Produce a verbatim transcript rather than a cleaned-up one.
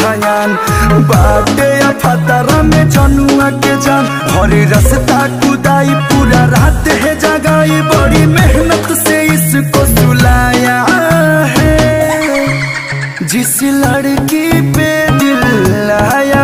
धयान बाटे या फतरा में जनुआ के जान हरे रास्ता कुदाई पूरा रात है जगाई बड़ी मेहनत से इसको सुलाया है जिस लड़की पे दिल लाया